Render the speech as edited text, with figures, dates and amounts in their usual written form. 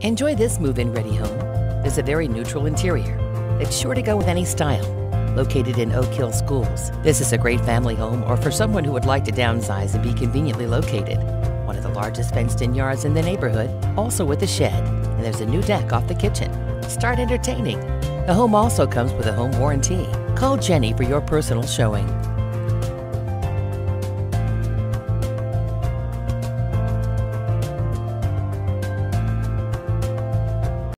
Enjoy this move-in ready home. There's a very neutral interior that's sure to go with any style. Located in Oak Hill Schools, this is a great family home or for someone who would like to downsize and be conveniently located. One of the largest fenced-in yards in the neighborhood, also with a shed, and there's a new deck off the kitchen. Start entertaining. The home also comes with a home warranty. Call Jenny for your personal showing.